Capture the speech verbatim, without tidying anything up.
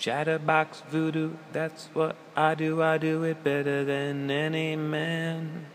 Chatterbox voodoo, that's what I do. I do it better than any man.